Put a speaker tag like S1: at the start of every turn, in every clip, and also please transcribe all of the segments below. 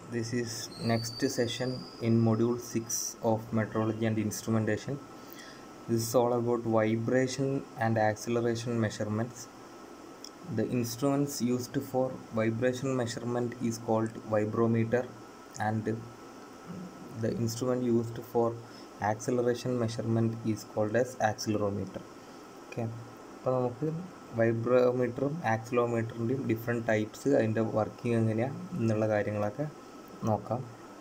S1: This is next session in module 6 of metrology and instrumentation. This is all about vibration and acceleration measurements. The instruments used for vibration measurement is called vibrometer, and the instrument used for acceleration measurement is called as accelerometer. Okay, അപ്പോൾ നമുക്ക് വൈബ്രോമീറ്ററും ആക്സിലോമീറ്ററിൻ്റെയും different types, അതിൻ്റെ working എങ്ങനെയാണ് എന്നുള്ള കാര്യങ്ങളൊക്കെ നോക്കാം.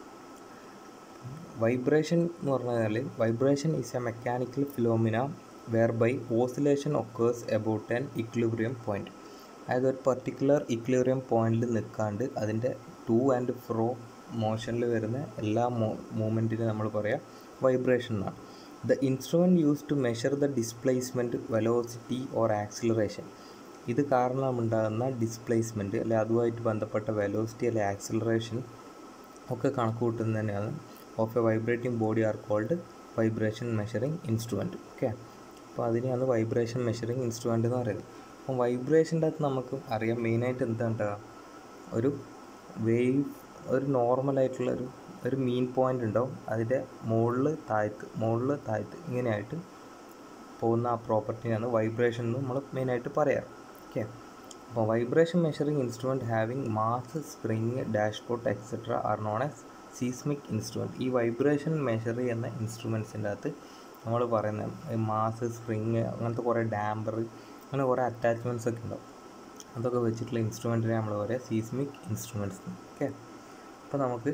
S1: Vibration എന്ന് പറഞ്ഞാൽ vibration is a mechanical phenomena whereby oscillation occurs about an equilibrium point. അതായത് ഒരു പർട്ടിക്കുലർ ഇക്വിലിബ്രിയം പോയിൻറ്റിൽ നിൽക്കാണ്ട് അതിൻ്റെ ടു ആൻഡ് ഫ്രോ മോഷനിൽ വരുന്ന എല്ലാ മൂവ്മെൻറ്റിനും നമ്മൾ പറയാം വൈബ്രേഷൻ എന്നാണ്. The instrument use to measure the displacement, velocity or acceleration. ഇത് കാരണമുണ്ടാകുന്ന ഡിസ്പ്ലേസ്മെൻറ്റ് അല്ലെ അതുമായിട്ട് ബന്ധപ്പെട്ട വെലോസിറ്റി അല്ലെ ആക്സിലറേഷൻ ഒക്കെ കണക്ക് കൂട്ടുന്നത് തന്നെയാണ് of a vibrating body are called vibration measuring instrument. Okay, അപ്പോൾ അതിനെയാണ് വൈബ്രേഷൻ മെഷറിംഗ് ഇൻസ്ട്രുമെൻ്റ് എന്ന് പറയുന്നത്. അപ്പം വൈബ്രേഷൻ്റെ അകത്ത് നമുക്ക് അറിയാം മെയിനായിട്ട് എന്താ ഉണ്ടാകുക, ഒരു വേവ്, ഒരു നോർമലായിട്ടുള്ള ഒരു മീൻ പോയിൻ്റ് ഉണ്ടാവും, അതിൻ്റെ മുകളിൽ താഴത്ത് ഇങ്ങനെയായിട്ട് പോകുന്ന ആ പ്രോപ്പർട്ടിയാണ് വൈബ്രേഷൻ എന്ന് നമ്മൾ മെയിനായിട്ട് പറയാറ്. ഓക്കെ, അപ്പോൾ vibration measuring instrument having mass, spring, dashpot etcetera are known as seismic instrument. ഈ വൈബ്രേഷൻ മെഷർ ചെയ്യുന്ന ഇൻസ്ട്രുമെൻറ്റ്സിൻ്റെ അകത്ത് നമ്മൾ പറയുന്ന മാസ്, സ്പ്രിങ്, അങ്ങനത്തെ കുറേ ഡാമ്പർ, അങ്ങനെ കുറേ അറ്റാച്ച്മെൻറ്റ്സ് ഒക്കെ ഉണ്ടാവും. അതൊക്കെ വെച്ചിട്ടുള്ള ഇൻസ്ട്രുമെൻറ്റിനെ നമ്മൾ പറയുക സീസ്മിക് ഇൻസ്ട്രുമെൻറ്റ്സ്. ഓക്കെ, അപ്പോൾ നമുക്ക്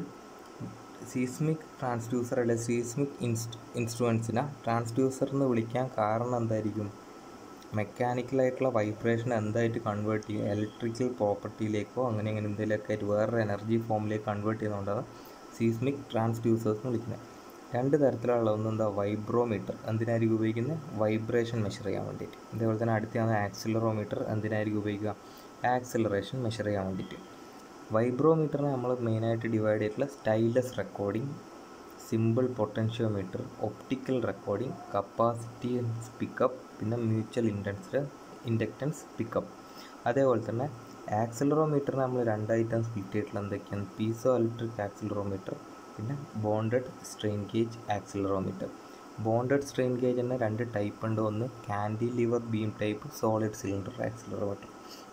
S1: സീസ്മിക് ട്രാൻസ്ഡ്യൂസർ അല്ലെങ്കിൽ സീസ്മിക് ഇൻസ്ട്രുമെൻറ്റ്സിനെ ട്രാൻസ്ഡ്യൂസർ എന്ന് വിളിക്കാൻ കാരണം എന്തായിരിക്കും? മെക്കാനിക്കലായിട്ടുള്ള വൈബ്രേഷൻ എന്തായിട്ട് കൺവേർട്ട് ചെയ്യും, ഇലക്ട്രിക്കൽ പ്രോപ്പർട്ടിയിലേക്കോ അങ്ങനെ എന്തെങ്കിലുമൊക്കെ ആയിട്ട് വേറൊരു എനർജി ഫോമിലേക്ക് കൺവേർട്ട് ചെയ്യുന്നതുകൊണ്ടാണ് സീസ്മിക് ട്രാൻസ്ഡ്യൂസേഴ്സ് എന്ന് വിളിക്കുന്നത്. രണ്ട് തരത്തിലുള്ള ഒന്നെന്താ വൈബ്രോമീറ്റർ, എന്തിനായിരിക്കും ഉപയോഗിക്കുന്നത്? വൈബ്രേഷൻ മെഷർ ചെയ്യാൻ വേണ്ടിയിട്ട്. അതേപോലെ തന്നെ അടുത്താണ് ആക്സിലറോമീറ്റർ, എന്തിനായിരിക്കും ഉപയോഗിക്കുക? ആക്സിലറേഷൻ മെഷർ ചെയ്യാൻ വേണ്ടിയിട്ട്. വൈബ്രോമീറ്ററിനെ നമ്മൾ മെയിനായിട്ട് ഡിവൈഡ് ചെയ്തിട്ടുള്ള stylus recording, simple potentiometer, optical recording, capacitance pickup, പിന്നെ മ്യൂച്വൽ ഇൻഡക്റ്റൻസ് പിക്കപ്പ്. അതേപോലെ തന്നെ ആക്സിലറോമീറ്ററിനെ നമ്മൾ രണ്ടായിട്ടാണ് സ്പ്ലിറ്റ് ചെയ്തിട്ടുള്ള എന്തൊക്കെയാണ്? പീസോ ഇലക്ട്രിക് ആക്സിലറോമീറ്റർ, പിന്നെ bonded strain gauge accelerometer. Bonded strain gauge തന്നെ രണ്ട് ടൈപ്പ് ഉണ്ട്, ഒന്ന് cantilever beam type, solid cylinder accelerometer.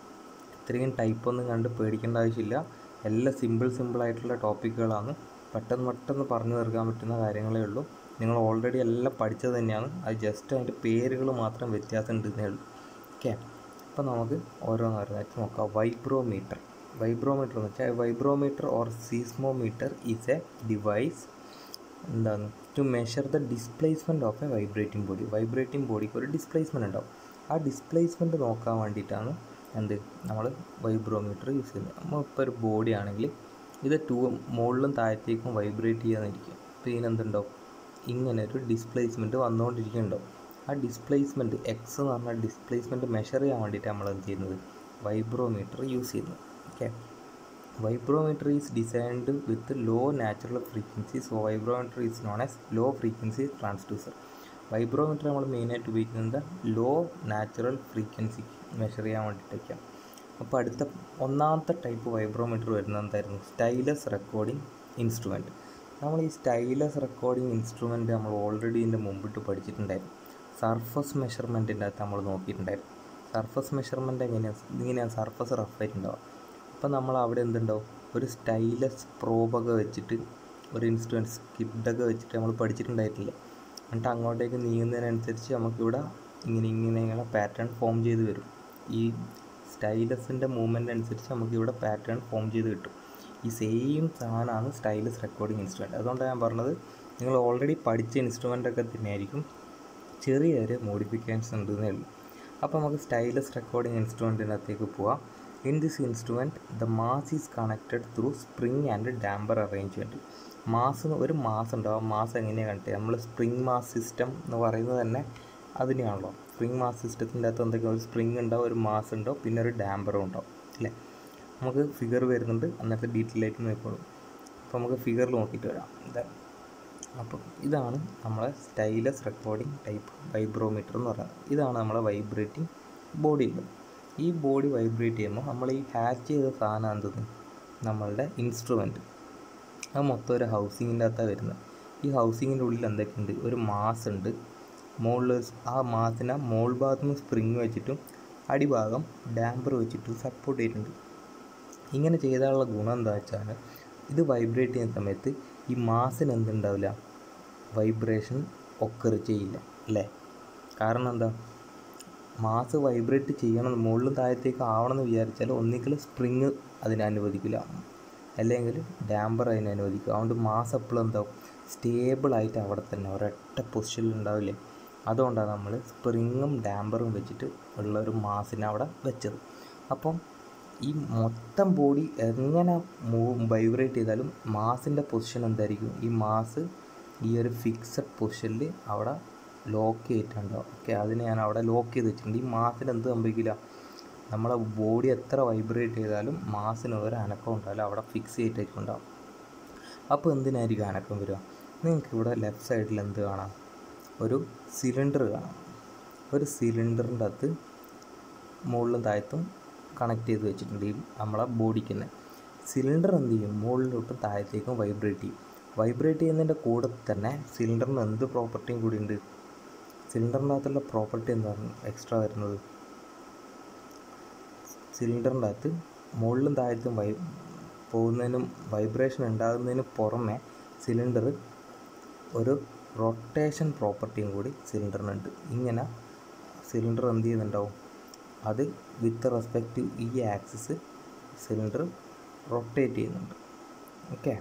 S1: ഇത്രയും ടൈപ്പൊന്നും കണ്ട് പേടിക്കേണ്ട ആവശ്യമില്ല, എല്ലാം സിമ്പിളായിട്ടുള്ള ടോപ്പിക്കുകളാണ്, പെട്ടെന്ന് പറഞ്ഞു തീർക്കാൻ പറ്റുന്ന കാര്യങ്ങളേ ഉള്ളൂ. നിങ്ങൾ ഓൾറെഡി എല്ലാം പഠിച്ചത് തന്നെയാണ്, അത് ജസ്റ്റ് അതിൻ്റെ പേരുകൾ മാത്രം വ്യത്യാസം ഉണ്ടെന്നേ ഉള്ളൂ. ഓക്കെ, അപ്പോൾ നമുക്ക് ഓരോന്നായിട്ട് നോക്കാം. വൈബ്രോമീറ്റർ എന്ന് വെച്ചാൽ vibrometer or seismometer is a device എന്താണ് to measure the displacement of a vibrating body. Vibrating ബോഡിക്ക് ഒരു ഡിസ്പ്ലേസ്മെൻറ്റ് ഉണ്ടാവും, ആ ഡിസ്പ്ലേസ്മെൻറ്റ് നോക്കാൻ വേണ്ടിയിട്ടാണ് നമ്മൾ വൈബ്രോമീറ്റർ യൂസ് ചെയ്യുന്നത്. നമ്മളിപ്പോൾ ഒരു ബോഡി ആണെങ്കിൽ ഇത് മുകളിലും താഴത്തേക്കും വൈബ്രേറ്റ് ചെയ്യാന്നിരിക്കും. അപ്പോൾ ഇതിനെന്തുണ്ടാവും? ഇങ്ങനെ ഒരു ഡിസ്പ്ലേസ്മെൻറ്റ് വന്നുകൊണ്ടിരിക്കുന്നുണ്ടാവും. ആ ഡിസ്പ്ലേസ്മെൻറ്റ് എക്സ് എന്ന് പറഞ്ഞാൽ ഡിസ്പ്ലേസ്മെൻറ്റ് മെഷർ ചെയ്യാൻ വേണ്ടിയിട്ട് നമ്മൾ എന്ത് ചെയ്യുന്നത്? വൈബ്രോമീറ്റർ യൂസ് ചെയ്യുന്നത്. Okay, vibrometer is designed with low natural frequency, so vibrometer is known as low frequency transducer. Vibrometer നമ്മൾ മെയിനായിട്ട് ഉപയോഗിക്കുന്നത് ലോ നാച്ചുറൽ ഫ്രീക്വൻസി മെഷർ ചെയ്യാൻ വേണ്ടിയിട്ടൊക്കെയാണ്. അപ്പോൾ അടുത്ത ഒന്നാമത്തെ ടൈപ്പ് വൈബ്രോമീറ്റർ വരുന്നത് എന്തായിരുന്നു? Stylus recording instrument. നമ്മൾ ഈ സ്റ്റൈലസ് റെക്കോർഡിംഗ് ഇൻസ്ട്രുമെൻറ്റ് നമ്മൾ ഓൾറെഡി ഇതിൻ്റെ മുമ്പിട്ട് പഠിച്ചിട്ടുണ്ടായിരുന്നു. സർഫസ് മെഷർമെൻറ്റിൻ്റെ അകത്ത് നമ്മൾ നോക്കിയിട്ടുണ്ടായിരുന്നു. സർഫസ് മെഷർമെൻറ്റ് ഇങ്ങനെയാണ് സർഫസ് റഫായിട്ടുണ്ടാവുക. അപ്പോൾ നമ്മൾ അവിടെ എന്തുണ്ടാവും? ഒരു സ്റ്റൈലസ് പ്രോബൊക്കെ വെച്ചിട്ട് ഒരു ഇൻസ്ട്രുമെൻറ്റ് സ്കിഡൊക്കെ വെച്ചിട്ട് നമ്മൾ പഠിച്ചിട്ടുണ്ടായിട്ടില്ല. എന്നിട്ട് അങ്ങോട്ടേക്ക് നീങ്ങുന്നതിനനുസരിച്ച് നമുക്കിവിടെ ഇങ്ങനെ പാറ്റേൺ ഫോം ചെയ്ത് വരും. ഈ സ്റ്റൈലസിൻ്റെ മൂവ്മെൻറ്റ് അനുസരിച്ച് നമുക്കിവിടെ പാറ്റേൺ ഫോം ചെയ്ത് കിട്ടും. ഈ സെയിം സാധനമാണ് സ്റ്റൈലസ് റെക്കോർഡിംഗ് ഇൻസ്ട്രുമെൻറ്റ്. അതുകൊണ്ടാണ് ഞാൻ പറഞ്ഞത് നിങ്ങൾ ഓൾറെഡി പഠിച്ച ഇൻസ്ട്രുമെൻ്റൊക്കെ തന്നെയായിരിക്കും, ചെറിയ മോഡിഫിക്കേഷൻസ് ഉണ്ടെന്നേ ഉള്ളൂ. അപ്പോൾ നമുക്ക് സ്റ്റൈലസ് റെക്കോർഡിംഗ് ഇൻസ്ട്രുമെൻറ്റിനകത്തേക്ക് പോവാം. In this instrument the mass is connected through spring and damper arrangement. ഒരു മാസ് ഉണ്ടാവും. മാസ് എങ്ങനെയാണ് കണക്ട് ചെയ്യുക? നമ്മൾ സ്പ്രിങ് മാസ് സിസ്റ്റം എന്ന് പറയുന്നത് തന്നെ അതിനെയാണല്ലോ. സ്പ്രിങ് മാസ് സിസ്റ്റത്തിൻ്റെ അകത്ത് എന്തൊക്കെയാണ്? ഒരു സ്പ്രിങ് ഉണ്ടാവും, ഒരു മാസ് ഉണ്ടാവും, പിന്നെ ഒരു ഡാമ്പറും ഉണ്ടാവും അല്ലേ. നമുക്ക് ഫിഗർ വരുന്നുണ്ട്, അന്നത്തെ ഡീറ്റെയിൽ ആയിട്ട് നോക്കിക്കോളും. അപ്പോൾ നമുക്ക് ഫിഗറിൽ നോക്കിയിട്ട് വരാം. അപ്പം ഇതാണ് നമ്മളെ സ്റ്റൈലസ് റെക്കോർഡിംഗ് ടൈപ്പ് വൈബ്രോമീറ്റർ എന്ന് പറയുന്നത്. ഇതാണ് നമ്മളെ വൈബ്രേറ്റിംഗ് ബോഡി ഉള്ളത്. ഈ ബോഡി വൈബ്രേറ്റ് ചെയ്യുമ്പോൾ നമ്മൾ ഈ ഹാച്ച് ചെയ്ത സാധനം എന്തെന്ന് നമ്മളുടെ ഇൻസ്ട്രുമെൻറ്റ് അത് മൊത്തം ഒരു ഹൗസിങ്ങിൻ്റെ അകത്താണ് വരുന്നത്. ഈ ഹൗസിങ്ങിൻ്റെ ഉള്ളിൽ എന്തൊക്കെയുണ്ട്, ഒരു മാസ് ഉണ്ട്. മുകളിൽ ആ മാസിനെ മോൾ ഭാഗത്തു നിന്ന് സ്പ്രിങ് വെച്ചിട്ടും അടിഭാഗം ഡാമ്പർ വെച്ചിട്ടും സപ്പോർട്ട് ചെയ്തിട്ടുണ്ട്. ഇങ്ങനെ ചെയ്താലുള്ള ഗുണം എന്താ വെച്ചാൽ ഇത് വൈബ്രേറ്റ് ചെയ്യുന്ന സമയത്ത് ഈ മാസിന് എന്തുണ്ടാവില്ല, വൈബ്രേഷൻ ഒക്കർ ചെയ്യില്ല അല്ലേ. കാരണം എന്താ, മാസ് വൈബ്രേറ്റ് ചെയ്യണം, മുകളിലും താഴത്തേക്ക് ആവണമെന്ന് വിചാരിച്ചാൽ ഒന്നിക്കൽ സ്പ്രിങ് അതിനെ അനുവദിക്കില്ല, അല്ലെങ്കിൽ ഡാമ്പർ അതിനെ അനുവദിക്കുക. അതുകൊണ്ട് മാസ് എപ്പോഴും എന്താവും, സ്റ്റേബിളായിട്ട് അവിടെ തന്നെ ഒരൊറ്റ പൊസിഷനിൽ ഉണ്ടാവില്ലേ. അതുകൊണ്ടാണ് നമ്മൾ സ്പ്രിങ്ങും ഡാമ്പറും വെച്ചിട്ട് ഉള്ള ഒരു മാസിനെ അവിടെ വെച്ചത്. അപ്പം ഈ മൊത്തം ബോഡി എങ്ങനെ വൈബ്രേറ്റ് ചെയ്താലും മാസിൻ്റെ പൊസിഷൻ എന്തായിരിക്കും, ഈ മാസ് ഈ ഒരു ഫിക്സഡ് പൊസിഷനിൽ അവിടെ ലോക്ക് ചെയ്തിട്ടുണ്ടാവും. ഓക്കെ, അതിനെ ഞാൻ അവിടെ ലോക്ക് ചെയ്ത് വെച്ചിട്ടുണ്ട്. ഈ മാസിന് എന്ത് സംഭവിക്കില്ല, നമ്മളെ ബോഡി എത്ര വൈബ്രേറ്റ് ചെയ്താലും മാസിന് ഒരു അനക്കം ഉണ്ടാവില്ല, അവിടെ ഫിക്സ് ചെയ്തിട്ടുണ്ടാവും. അപ്പോൾ എന്തിനായിരിക്കും അനക്കം വരിക, നിങ്ങൾക്ക് ഇവിടെ ലെഫ്റ്റ് സൈഡിൽ എന്ത് കാണാം, ഒരു സിലിണ്ടർ കാണാം. ഒരു സിലിണ്ടറിൻ്റെ അകത്ത് മുകളിലും താഴത്തും കണക്ട് ചെയ്ത് വെച്ചിട്ടുണ്ട് ഈ നമ്മളെ ബോഡിക്ക് തന്നെ. സിലിണ്ടർ എന്ത് ചെയ്യും, മുകളിലോട്ടും താഴത്തേക്കും വൈബ്രേറ്റ് ചെയ്യും. വൈബ്രേറ്റ് ചെയ്യുന്നതിൻ്റെ കൂടെ തന്നെ സിലിണ്ടറിന് എന്ത് പ്രോപ്പർട്ടിയും കൂടി ഉണ്ട്, സിലിണ്ടറിൻ്റെ അകത്തുള്ള പ്രോപ്പർട്ടി എന്താണ് എക്സ്ട്രാ വരുന്നത്, സിലിണ്ടറിൻ്റെ അകത്ത് മുകളിലും താഴത്തും പോകുന്നതിനും വൈബ്രേഷൻ ഉണ്ടാകുന്നതിന് പുറമെ സിലിണ്ടർ ഒരു റൊട്ടേഷൻ പ്രോപ്പർട്ടിയും കൂടി സിലിണ്ടറിനുണ്ട്. ഇങ്ങനെ സിലിണ്ടർ എന്ത് ചെയ്യുന്നുണ്ടാവും, അത് വിത്ത് റെസ്പെക്റ്റ് ഈ ആക്സിസ് സിലിണ്ടർ റൊട്ടേറ്റ് ചെയ്യുന്നുണ്ട്. ഓക്കെ,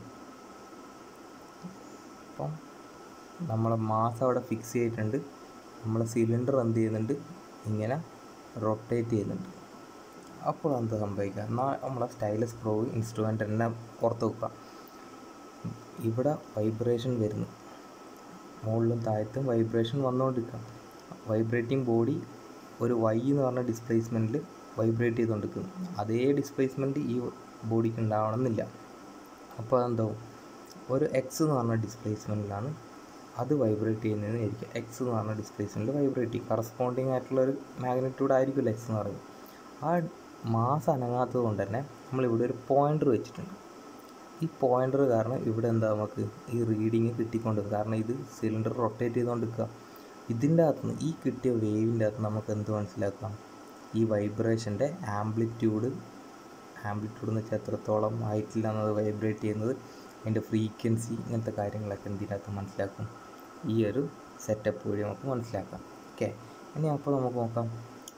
S1: അപ്പം നമ്മളെ മാസ് അവിടെ ഫിക്സ് ചെയ്തിട്ടുണ്ട്, നമ്മളെ സിലിണ്ടർ എന്ത് ചെയ്യുന്നുണ്ട്, ഇങ്ങനെ റൊട്ടേറ്റ് ചെയ്യുന്നുണ്ട്. അപ്പോൾ എന്ത് സംഭവിക്കുക, എന്നാൽ നമ്മളെ സ്റ്റൈലസ് പ്രോബ് ഇൻസ്ട്രുമെൻ്റ് തന്നെ പുറത്ത് വെക്കുക. ഇവിടെ വൈബ്രേഷൻ വരുന്നു, മുകളിലും താഴത്തും വൈബ്രേഷൻ വന്നുകൊണ്ടിരിക്കുക. വൈബ്രേറ്റിംഗ് ബോഡി ഒരു വൈ എന്ന് പറഞ്ഞ ഡിസ്പ്ലേസ്മെൻറ്റിൽ വൈബ്രേറ്റ് ചെയ്തുകൊണ്ടിരിക്കുന്നു. അതേ ഡിസ്പ്ലേസ്മെൻറ്റ് ഈ ബോഡിക്ക് ഉണ്ടാവണമെന്നില്ല. അപ്പോൾ അതെന്താവും, ഒരു എക്സ് എന്ന് പറഞ്ഞ ഡിസ്പ്ലേസ്മെൻറ്റിലാണ് അത് വൈബ്രേറ്റ് ചെയ്യുന്നതെന്നായിരിക്കും. എക്സ് എന്ന് പറഞ്ഞ ഡിസ്പ്ലേസ്മെൻറ്റിൽ വൈബ്രേറ്റ് ചെയ്യും. കറസ്പോണ്ടിങ് ആയിട്ടുള്ളൊരു മാഗ്നിറ്റ്യൂഡ് ആയിരിക്കുമല്ലോ എക്സ് എന്ന് പറയുന്നത്. ആ മാസ് അനങ്ങാത്തത് കൊണ്ട് തന്നെ നമ്മളിവിടെ ഒരു പോയിൻ്റർ വെച്ചിട്ടുണ്ട്. ഈ പോയിൻ്റർ കാരണം ഇവിടെ എന്താ, നമുക്ക് ഈ റീഡിങ് കിട്ടിക്കൊണ്ടിരിക്കുക. കാരണം ഇത് സിലിണ്ടർ റൊട്ടേറ്റ് ചെയ്തുകൊണ്ടിരിക്കുക. ഇതിൻ്റെ അകത്തുനിന്ന് ഈ കിട്ടിയ വേവിൻ്റെ അകത്ത് നമുക്ക് എന്ത് മനസ്സിലാക്കാം, ഈ വൈബ്രേഷൻ്റെ ആംപ്ലിറ്റ്യൂഡ് എന്ന് വെച്ചാൽ എത്രത്തോളം ഹൈറ്റിലാണ് അത് വൈബ്രേറ്റ് ചെയ്യുന്നത്, അതിൻ്റെ ഫ്രീക്വൻസി, ഇങ്ങനത്തെ കാര്യങ്ങളൊക്കെ എന്തിനകത്ത് മനസ്സിലാക്കും, ഈ ഒരു സെറ്റപ്പ് വഴി നമുക്ക് മനസ്സിലാക്കാം. ഓക്കെ, ഇനി അപ്പോൾ നമുക്ക് നോക്കാം.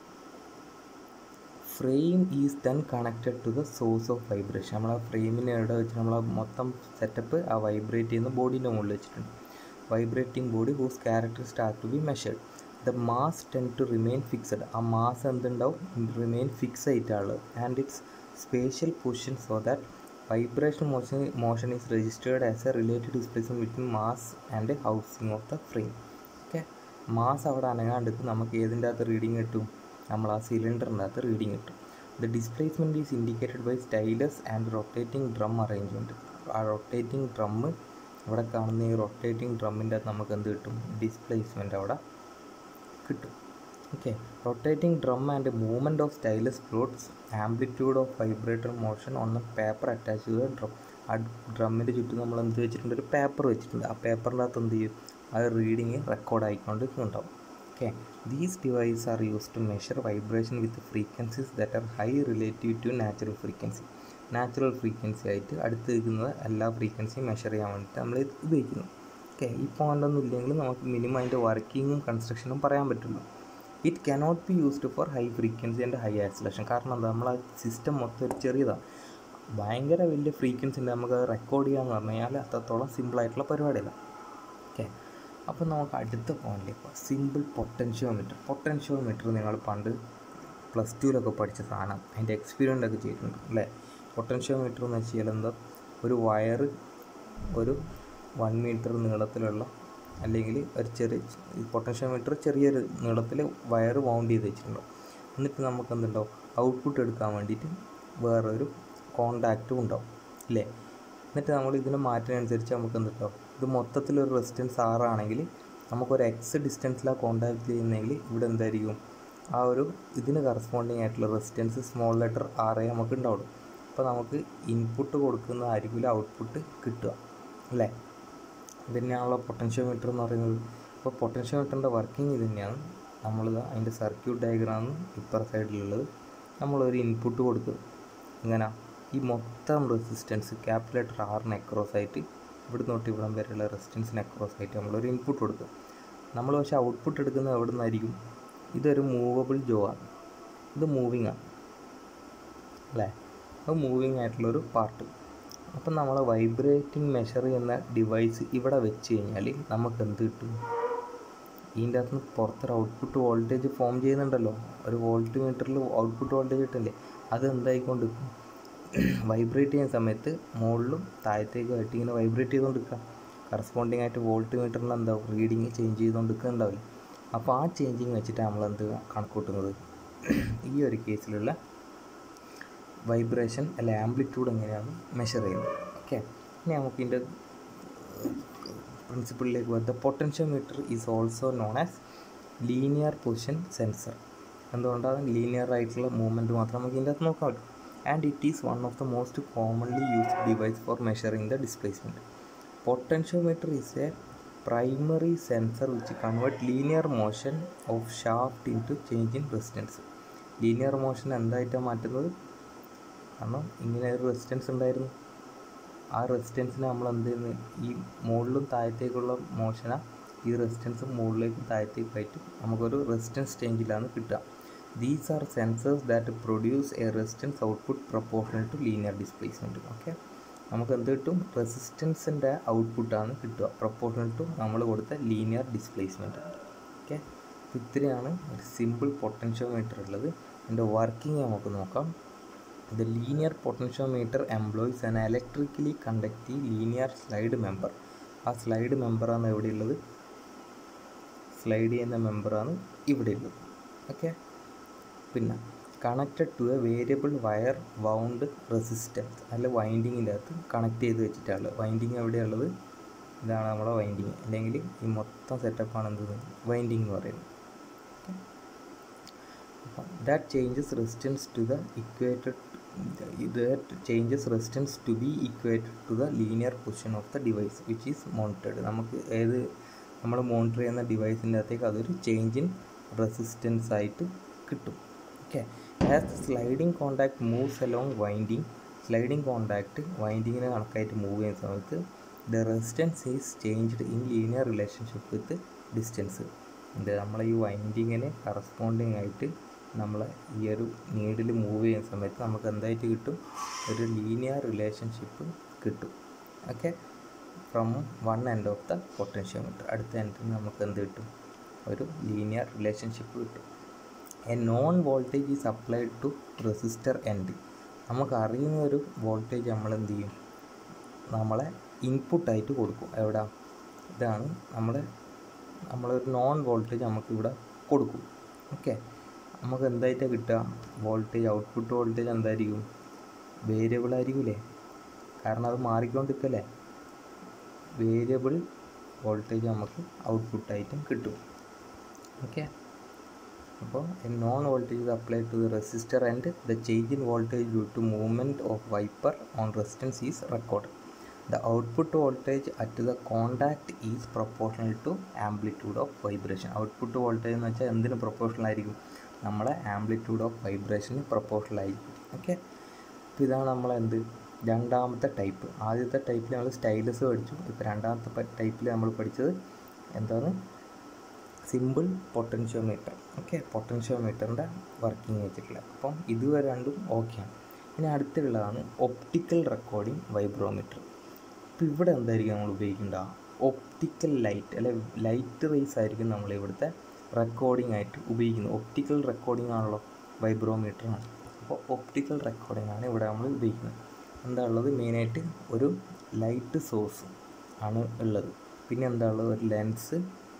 S1: Frame is then connected to the source of vibration. നമ്മൾ ആ ഫ്രെയിമിനെ എവിടെ വെച്ച് നമ്മൾ മൊത്തം സെറ്റപ്പ് ആ വൈബ്രേറ്റ് ചെയ്യുന്ന ബോഡീൻ്റെ മുകളിൽ വെച്ചിട്ടുണ്ട്. Vibrating body whose characteristics are to be measured. The mass tend to remain fixed. ആ മാസ് എന്തുണ്ടാവും, റിമെയിൻ ഫിക്സ് ആയിട്ടുള്ളത്. And its spatial position so that vibration motion is registered as a related displacement between mass and housing of the frame. Okay, mass അവിടെ അനങ്ങാണ്ടിട്ട് നമുക്ക് ഏതിൻ്റെ അകത്ത് reading കിട്ടും, നമ്മൾ ആ സിലിണ്ടറിൻ്റെ അകത്ത് റീഡിങ് കിട്ടും. The displacement is indicated by stylus and rotating drum arrangement. ആ റൊട്ടേറ്റിംഗ് ഡ്രമ്മ് ഇവിടെ കാണുന്ന ഈ റൊട്ടേറ്റിംഗ് ഡ്രമ്മിൻ്റെ അകത്ത് നമുക്ക് എന്ത് കിട്ടും, ഡിസ്പ്ലേസ്മെൻറ്റ് അവിടെ കിട്ടും. Okay, rotating drum and movement of stylus plots amplitude of vibrator motion on the paper attach to the drum. ആ ഡ്രമ്മിൻ്റെ ചുറ്റും നമ്മൾ എന്ത് വെച്ചിട്ടുണ്ട്, ഒരു പേപ്പർ വെച്ചിട്ടുണ്ട്. ആ പേപ്പറിൻ്റെ അകത്ത് എന്ത് ചെയ്യും, ആ റീഡിങ് റെക്കോർഡ് ആയിക്കൊണ്ടിരിക്കുന്നുണ്ടാവും. Okay, these devices are used to measure vibration with frequencies that are high relative to natural frequency. Natural frequency ആയിട്ട് അടുത്ത് നിൽക്കുന്ന എല്ലാ ഫ്രീക്വൻസിയും മെഷർ ചെയ്യാൻ വേണ്ടിയിട്ട് നമ്മൾ ഇത് ഉപയോഗിക്കുന്നു. ഓക്കെ, ഈ പോയിൻ്റ് ഒന്നും ഇല്ലെങ്കിൽ നമുക്ക് മിനിമം അതിൻ്റെ വർക്കിങ്ങും കൺസ്ട്രക്ഷനും പറയാൻ പറ്റുള്ളൂ. It cannot be used for high frequency and high acceleration. കാരണം എന്താ, നമ്മൾ ആ സിസ്റ്റം മൊത്തം ഒരു ചെറിയതാണ്. ഭയങ്കര വലിയ ഫ്രീക്വൻസി ഉണ്ട്, നമുക്ക് റെക്കോർഡ് ചെയ്യാമെന്ന് പറഞ്ഞു കഴിഞ്ഞാൽ അത്രത്തോളം സിമ്പിളായിട്ടുള്ള പരിപാടിയല്ല. ഓക്കെ, അപ്പോൾ നമുക്ക് അടുത്ത പോയിന്റിലേക്ക് പോകാം. സിമ്പിൾ പൊട്ടൻഷ്യോമീറ്റർ നിങ്ങൾ പണ്ട് പ്ലസ് ടുവിലൊക്കെ പഠിച്ച സാധനം, അതിൻ്റെ എക്സ്പീരിമെൻ്റ് ഒക്കെ ചെയ്തിട്ടുണ്ട് അല്ലേ. പൊട്ടൻഷ്യോമീറ്റർ എന്ന് വെച്ചാൽ എന്താ, ഒരു വയർ ഒരു 1 മീറ്റർ നീളത്തിലുള്ള, അല്ലെങ്കിൽ ഒരു പൊട്ടൻഷ്യോമീറ്റർ ചെറിയൊരു നീളത്തിൽ വയർ വൗണ്ട് ചെയ്ത് വെച്ചിട്ടുണ്ടോ. എന്നിട്ട് നമുക്ക് എന്തുണ്ടാവും, ഔട്ട്പുട്ട് എടുക്കാൻ വേണ്ടിയിട്ട് വേറൊരു കോണ്ടാക്റ്റും ഉണ്ടാവും അല്ലേ. എന്നിട്ട് നമ്മൾ ഇതിനെ മാറ്റുന്നതനുസരിച്ച് നമുക്ക് എന്തുണ്ടാവും, ഇത് മൊത്തത്തിലൊരു റെസിസ്റ്റൻസ് R ആണെങ്കിൽ നമുക്കൊരു എക്സ് ഡിസ്റ്റൻസിലാണ് കോണ്ടാക്ട് ചെയ്യുന്നതെങ്കിൽ ഇവിടെ എന്തായിരിക്കും, ആ ഒരു ഇതിന് കറസ്പോണ്ടിങ് ആയിട്ടുള്ള റെസിസ്റ്റൻസ് സ്മോൾ ലെറ്റർ R നമുക്ക് ഉണ്ടാവുള്ളൂ. അപ്പോൾ നമുക്ക് ഇൻപുട്ട് കൊടുക്കുന്നതായിരിക്കില്ല ഔട്ട്പുട്ട് കിട്ടുക അല്ലേ. ഇത് തന്നെയാണല്ലോ പൊട്ടൻഷ്യോമീറ്റർ എന്ന് പറയുന്നത്. അപ്പോൾ പൊട്ടൻഷ്യോമീറ്ററിൻ്റെ വർക്കിംഗ് ഇത് തന്നെയാണ്. അതിൻ്റെ സർക്യൂട്ട് ഡയഗ്രാമാണ് ഇപ്പുറ സൈഡിലുള്ളത്. നമ്മളൊരു ഇൻപുട്ട് കൊടുക്കും. ഇങ്ങനെ ഈ മൊത്തം റെസിസ്റ്റൻസ് ക്യാപിറ്റൽ ആറിന് അക്രോസ് ആയിട്ട് ഇവിടെ തൊട്ട് ഇവിടം വരെയുള്ള റെസിസ്റ്റൻസിന് അക്രോസ് ആയിട്ട് നമ്മളൊരു ഇൻപുട്ട് കൊടുക്കും. നമ്മൾ പക്ഷേ ഔട്ട്പുട്ട് എടുക്കുന്നത് എവിടെ നിന്നായിരിക്കും? ഇതൊരു മൂവബിൾ ജോ ആണ്, ഇത് മൂവിങ് ആണ് അല്ലേ. അത് മൂവിങ് ആയിട്ടുള്ളൊരു പാർട്ട്. അപ്പം നമ്മൾ വൈബ്രേറ്റിംഗ് മെഷർ ചെയ്യുന്ന ഡിവൈസ് ഇവിടെ വെച്ച് കഴിഞ്ഞാൽ നമുക്ക് എന്ത് കിട്ടും? ഇതിൻ്റെ അകത്ത് നിന്ന് പുറത്തൊരു ഔട്ട്പുട്ട് വോൾട്ടേജ് ഫോം ചെയ്യുന്നുണ്ടല്ലോ. ഒരു വോൾട്ട് മീറ്ററിൽ ഔട്ട്പുട്ട് വോൾട്ടേജ് കിട്ടില്ലേ, അത് എന്തായിക്കൊണ്ട് വൈബ്രേറ്റ് ചെയ്യുന്ന സമയത്ത് മുകളിലും താഴത്തേക്കുമായിട്ട് ഇങ്ങനെ വൈബ്രേറ്റ് ചെയ്തുകൊണ്ടിരിക്കുക. കറസ്പോണ്ടിങ് ആയിട്ട് വോൾട്ട് മീറ്ററിൽ എന്താവും റീഡിങ് ചേഞ്ച് ചെയ്തുകൊണ്ടിരിക്കുന്നുണ്ടാവില്ല. അപ്പോൾ ആ ചേഞ്ചിങ് വെച്ചിട്ട് നമ്മളെന്ത് കണക്കൂട്ടുന്നത്? ഈ ഒരു കേസിലുള്ള വൈബ്രേഷൻ അല്ലെ ആംപ്ലിറ്റ്യൂഡ് എങ്ങനെയാണ് മെഷർ ചെയ്യുന്നത്. ഓക്കെ, ഇനി നമുക്ക് ഇതിൻ്റെ പ്രിൻസിപ്പിളിലേക്ക് വരുന്നത് potentiometer is also known as linear position sensor. എന്തുകൊണ്ടാണ് ലീനിയർ ആയിട്ടുള്ള മൂവ്മെൻറ്റ് മാത്രം നമുക്ക് ഇതിൻ്റെ അകത്ത് നോക്കാൻ പറ്റും. And it is one of the most commonly used device for measuring the displacement. Potentiometer is a primary sensor which convert linear motion of shaft into change in resistance. Linear motion എന്തായിട്ടാണ് മാറ്റുന്നത്? കാരണം ഇങ്ങനെ ഒരു resistance ഉണ്ടായിരുന്നു, ആ റെസിസ്റ്റൻസിനെ നമ്മൾ എന്ത് ചെയ്യുന്നത്? ഈ മുകളിലും താഴത്തേക്കുള്ള മോഷനാണ് ഈ റെസിസ്റ്റൻസ് മുകളിലേക്കും താഴത്തേക്കുമായിട്ട് നമുക്കൊരു റെസിസ്റ്റൻസ് ചേഞ്ചിലാണ് കിട്ടുക. These are sensors that produce a resistance output proportional to linear displacement. Okay, നമുക്ക് എന്ത് കിട്ടും? റെസിസ്റ്റൻസിൻ്റെ ഔട്ട്പുട്ടാണ് കിട്ടുക പ്രൊപ്പോർഷണൽ ടു നമ്മൾ കൊടുത്ത ലീനിയർ ഡിസ്പ്ലേസ്മെൻറ്റ്. ഓക്കെ, ഇത്രയാണ് ഒരു സിമ്പിൾ പൊട്ടൻഷ്യോമീറ്റർ ഉള്ളത്. അതിൻ്റെ വർക്കിംഗ് നമുക്ക് നോക്കാം. The linear potentiometer employs an electrically conductive linear slide member. ആ സ്ലൈഡ് മെമ്പറാണ് എവിടെയുള്ളത്? സ്ലൈഡ് ചെയ്യുന്ന മെമ്പറാണ് ഇവിടെയുള്ളത്. ഓക്കെ, പിന്നെ connected to a variable wire wound resistance അല്ല വൈൻഡിങ്ങിൻ്റെ അകത്ത് കണക്ട് ചെയ്ത് വെച്ചിട്ടാണ്. വൈൻഡിങ് എവിടെയുള്ളത്? ഇതാണ് നമ്മുടെ വൈൻഡിങ്, അല്ലെങ്കിൽ ഈ മൊത്തം സെറ്റപ്പാണ് എന്ത് വൈൻഡിങ് എന്ന് പറയുന്നത്. അപ്പം that changes resistance to the equated to be equated to the linear position of the device which is monitored. നമുക്ക് നമ്മൾ മോണിറ്റർ ചെയ്യുന്ന ഡിവൈസിൻ്റെ അകത്തേക്ക് അതൊരു ചേഞ്ച് ഇൻ റെസിസ്റ്റൻസ് ആയിട്ട് കിട്ടും. Okay, as the sliding contact moves along winding, sliding contact വൈൻഡിങ്ങിനെ കണക്കായിട്ട് move ചെയ്യുന്ന സമയത്ത് the resistance is changed in linear relationship with distance. നമ്മളെ ഈ വൈൻഡിങ്ങിന് കറസ്പോണ്ടിങ് ആയിട്ട് നമ്മളെ ഈ ഒരു നീഡിൽ മൂവ് ചെയ്യുന്ന സമയത്ത് നമുക്ക് എന്തായിട്ട് കിട്ടും? ഒരു ലീനിയർ റിലേഷൻഷിപ്പ് കിട്ടും. Okay, from one end of the potentiometer അടുത്ത എൻഡിൽ നമുക്ക് എന്ത് കിട്ടും? ഒരു ലീനിയർ റിലേഷൻഷിപ്പ് കിട്ടും. A known voltage is applied to resistor end. നമുക്ക് അറിയുന്ന ഒരു വോൾട്ടേജ് നമ്മൾ എന്ത് ചെയ്യും? നമ്മളെ ഇൻപുട്ടായിട്ട് കൊടുക്കും. എവിടെ? ഇതാണ് നമ്മളൊരു നോൺ വോൾട്ടേജ് നമുക്കിവിടെ കൊടുക്കും. ഓക്കെ, നമുക്ക് എന്തായിട്ടാണ് കിട്ടുക? വോൾട്ടേജ് ഔട്ട്പുട്ട് വോൾട്ടേജ് എന്തായിരിക്കും? വേരിയബിൾ ആയിരിക്കില്ലേ, കാരണം അത് മാറിക്കൊണ്ടിരിക്കല്ലേ. വേരിയബിൾ വോൾട്ടേജ് നമുക്ക് ഔട്ട്പുട്ടായിട്ടും കിട്ടും. ഓക്കെ, അപ്പോൾ a known voltage is applied to the resistor and the change in voltage due to movement of wiper on resistance is recorded. The output voltage at the contact is proportional to amplitude of vibration. Output voltage എന്ന് വെച്ചാൽ എന്തിന് proportional ആയിരിക്കും? നമ്മളെ amplitude of വൈബ്രേഷന് proportional ആയിരിക്കും. Okay, അപ്പോൾ ഇതാണ് നമ്മളെന്ത് രണ്ടാമത്തെ ടൈപ്പ്. ആദ്യത്തെ ടൈപ്പിൽ നമ്മൾ സ്റ്റൈലസ് പഠിച്ചു. ഇപ്പോൾ രണ്ടാമത്തെ ടൈപ്പിൽ നമ്മൾ പഠിച്ചത് എന്താണ്? Simple potentiometer. ഓക്കെ, പൊട്ടൻഷ്യോമീറ്ററിൻ്റെ വർക്കിംഗ് വെച്ചിട്ടുള്ള. അപ്പം ഇതുവരെ രണ്ടും ഓക്കെയാണ്. ഇനി അടുത്തുള്ളതാണ് ഒപ്റ്റിക്കൽ റെക്കോർഡിംഗ് വൈബ്രോമീറ്റർ. അപ്പോൾ ഇവിടെ എന്തായിരിക്കും നമ്മൾ ഉപയോഗിക്കേണ്ടത്? ഒപ്റ്റിക്കൽ ലൈറ്റ് അല്ലെ ലൈറ്റ് റേസ് ആയിരിക്കും നമ്മൾ ഇവിടുത്തെ റെക്കോർഡിംഗ് ആയിട്ട് ഉപയോഗിക്കുന്നത്. ഒപ്റ്റിക്കൽ റെക്കോർഡിംഗ് ആണല്ലോ വൈബ്രോമീറ്ററാണ്. അപ്പോൾ ഒപ്റ്റിക്കൽ റെക്കോർഡിംഗ് ആണ് ഇവിടെ നമ്മൾ ഉപയോഗിക്കുന്നത്. എന്താ ഉള്ളത്? മെയിനായിട്ട് ഒരു ലൈറ്റ് സോഴ്സ് ആണ് ഉള്ളത്. പിന്നെ എന്താ ഉള്ളത്? ഒരു ലെൻസ്,